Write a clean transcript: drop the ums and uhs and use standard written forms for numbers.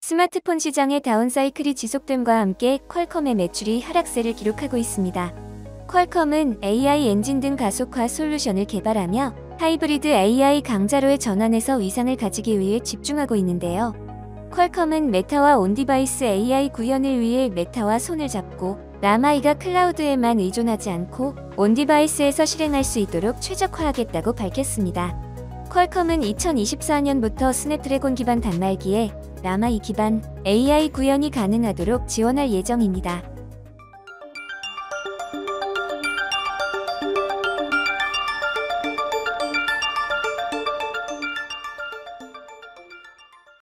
스마트폰 시장의 다운사이클이 지속됨과 함께 퀄컴의 매출이 하락세를 기록하고 있습니다. 퀄컴은 AI 엔진 등 가속화 솔루션을 개발하며 하이브리드 AI 강자로의 전환에서 위상을 가지기 위해 집중하고 있는데요. 퀄컴은 메타와 온디바이스 AI 구현을 위해 메타와 손을 잡고 라마이가 클라우드에만 의존하지 않고 온디바이스에서 실행할 수 있도록 최적화하겠다고 밝혔습니다. 퀄컴은 2024년부터 스냅드래곤 기반 단말기에 라마2 기반 AI 구현이 가능하도록 지원할 예정입니다.